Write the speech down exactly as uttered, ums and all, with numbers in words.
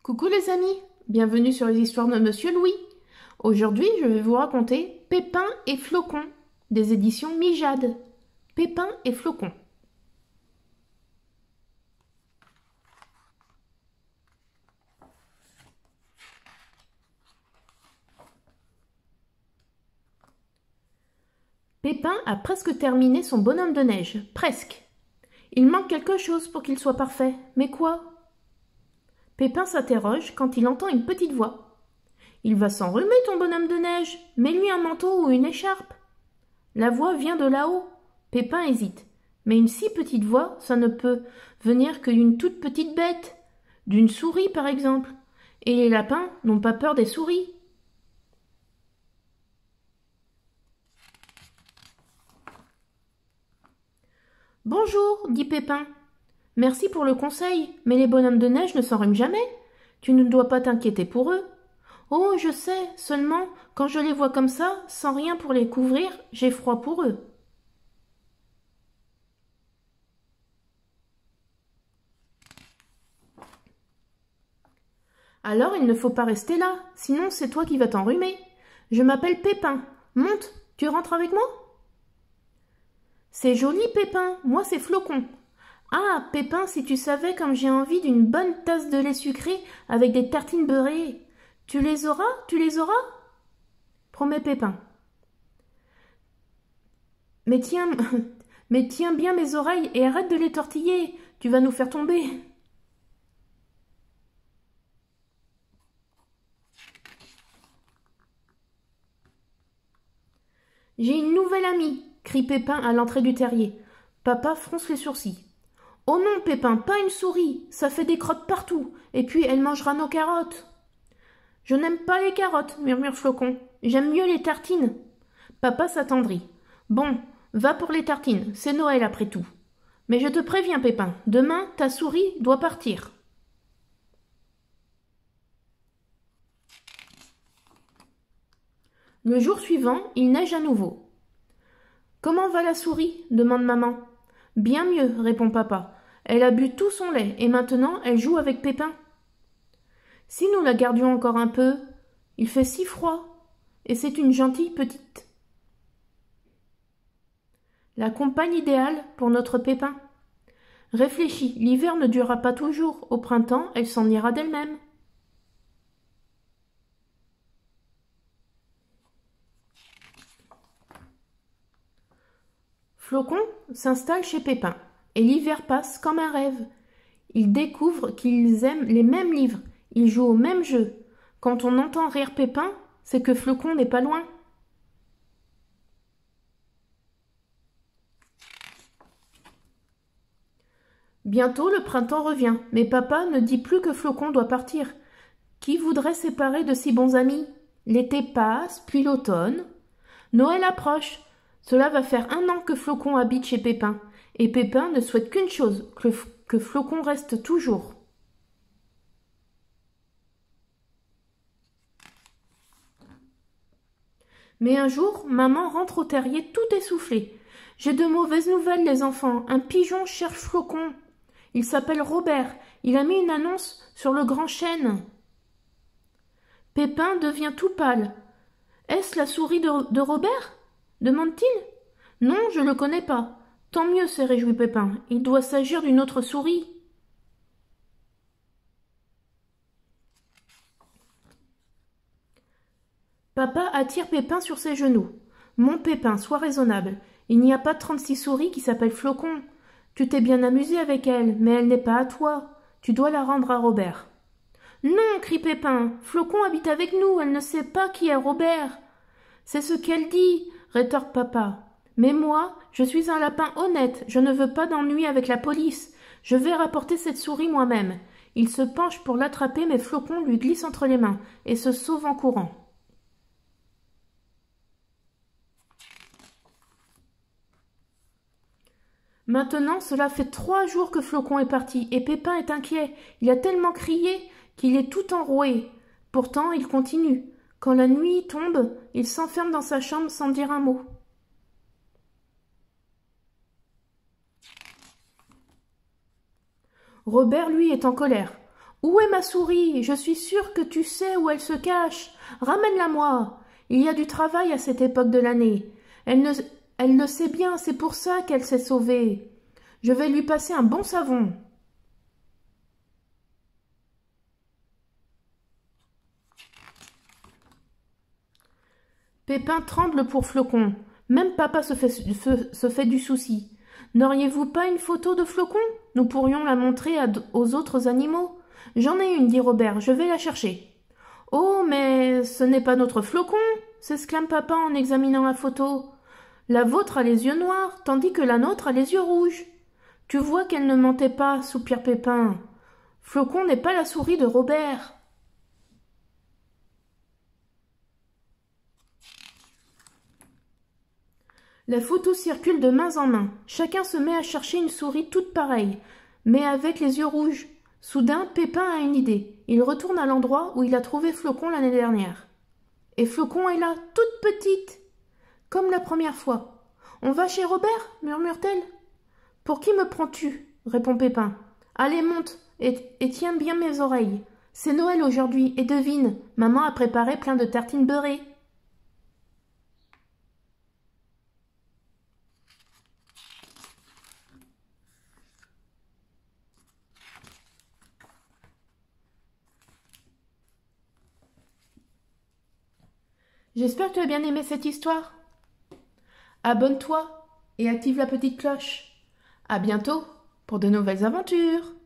Coucou les amis, bienvenue sur les histoires de Monsieur Louis. Aujourd'hui, je vais vous raconter Pépin et Flocon, des éditions Mijade. Pépin et Flocon. Pépin a presque terminé son bonhomme de neige, presque. Il manque quelque chose pour qu'il soit parfait, mais quoi? Pépin s'interroge quand il entend une petite voix. Il va s'enrhumer ton bonhomme de neige, mets-lui un manteau ou une écharpe. La voix vient de là-haut. Pépin hésite. Mais une si petite voix, ça ne peut venir que d'une toute petite bête, d'une souris par exemple. Et les lapins n'ont pas peur des souris. Bonjour, dit Pépin. Merci pour le conseil, mais les bonhommes de neige ne s'enrhument jamais. Tu ne dois pas t'inquiéter pour eux. Oh, je sais, seulement, quand je les vois comme ça, sans rien pour les couvrir, j'ai froid pour eux. Alors il ne faut pas rester là, sinon c'est toi qui vas t'enrhumer. Je m'appelle Pépin. Monte, tu rentres avec moi? C'est joli, Pépin, moi c'est Flocon. Ah, Pépin, si tu savais comme j'ai envie d'une bonne tasse de lait sucré avec des tartines beurrées. Tu les auras? Tu les auras? Promet Pépin. Mais tiens, mais tiens bien mes oreilles et arrête de les tortiller, tu vas nous faire tomber. J'ai une nouvelle amie, crie Pépin à l'entrée du terrier. Papa fronce les sourcils. Oh non, Pépin, pas une souris, ça fait des crottes partout, et puis elle mangera nos carottes. Je n'aime pas les carottes, murmure Flocon. J'aime mieux les tartines. Papa s'attendrit. Bon, va pour les tartines, c'est Noël après tout. Mais je te préviens, Pépin, demain ta souris doit partir. Le jour suivant, il neige à nouveau. Comment va la souris? Demande maman. Bien mieux, répond papa. Elle a bu tout son lait et maintenant elle joue avec Pépin. Si nous la gardions encore un peu, il fait si froid, et c'est une gentille petite. La compagne idéale pour notre Pépin. Réfléchis, l'hiver ne durera pas toujours, au printemps elle s'en ira d'elle-même. Flocon s'installe chez Pépin, et l'hiver passe comme un rêve. Ils découvrent qu'ils aiment les mêmes livres, ils jouent au même jeu. Quand on entend rire Pépin, c'est que Flocon n'est pas loin. Bientôt le printemps revient, mais papa ne dit plus que Flocon doit partir. Qui voudrait séparer de si bons amis? L'été passe, puis l'automne. Noël approche. Cela va faire un an que Flocon habite chez Pépin, et Pépin ne souhaite qu'une chose, que, que Flocon reste toujours. Mais un jour, maman rentre au terrier tout essoufflée. J'ai de mauvaises nouvelles, les enfants. Un pigeon cherche Flocon. Il s'appelle Robert. Il a mis une annonce sur le grand chêne. Pépin devient tout pâle. Est-ce la souris de, de Robert? Demande-t-il. Non, je ne le connais pas. Tant mieux, s'est réjoui Pépin. Il doit s'agir d'une autre souris. Papa attire Pépin sur ses genoux. Mon Pépin, sois raisonnable. Il n'y a pas trente-six souris qui s'appellent Flocon. Tu t'es bien amusé avec elle, mais elle n'est pas à toi. Tu dois la rendre à Robert. Non, crie Pépin. Flocon habite avec nous. Elle ne sait pas qui est Robert. C'est ce qu'elle dit, rétorque papa. Mais moi, je suis un lapin honnête. Je ne veux pas d'ennui avec la police. Je vais rapporter cette souris moi-même. Il se penche pour l'attraper, mais Flocon lui glisse entre les mains et se sauve en courant. Maintenant, cela fait trois jours que Flocon est parti, et Pépin est inquiet. Il a tellement crié qu'il est tout enroué. Pourtant, il continue. Quand la nuit tombe, il s'enferme dans sa chambre sans dire un mot. Robert, lui, est en colère. Où est ma souris? Je suis sûre que tu sais où elle se cache. Ramène-la-moi. Il y a du travail à cette époque de l'année. Elle ne, elle le sait bien, c'est pour ça qu'elle s'est sauvée. Je vais lui passer un bon savon. Pépin tremble pour Flocon. Même papa se fait, se fait du souci. N'auriez-vous pas une photo de Flocon? Nous pourrions la montrer à, aux autres animaux. J'en ai une, dit Robert, je vais la chercher. Oh, mais ce n'est pas notre Flocon, s'exclame papa en examinant la photo. La vôtre a les yeux noirs, tandis que la nôtre a les yeux rouges. Tu vois qu'elle ne mentait pas, soupire Pépin. Flocon n'est pas la souris de Robert. La photo circule de main en main. Chacun se met à chercher une souris toute pareille, mais avec les yeux rouges. Soudain, Pépin a une idée. Il retourne à l'endroit où il a trouvé Flocon l'année dernière. Et Flocon est là, toute petite, comme la première fois. On va chez Robert, murmure-t-elle. Pour qui me prends-tu? Répond Pépin. Allez, monte, et, et tiens bien mes oreilles. C'est Noël aujourd'hui, et devine, maman a préparé plein de tartines beurrées. J'espère que tu as bien aimé cette histoire. Abonne-toi et active la petite cloche. À bientôt pour de nouvelles aventures.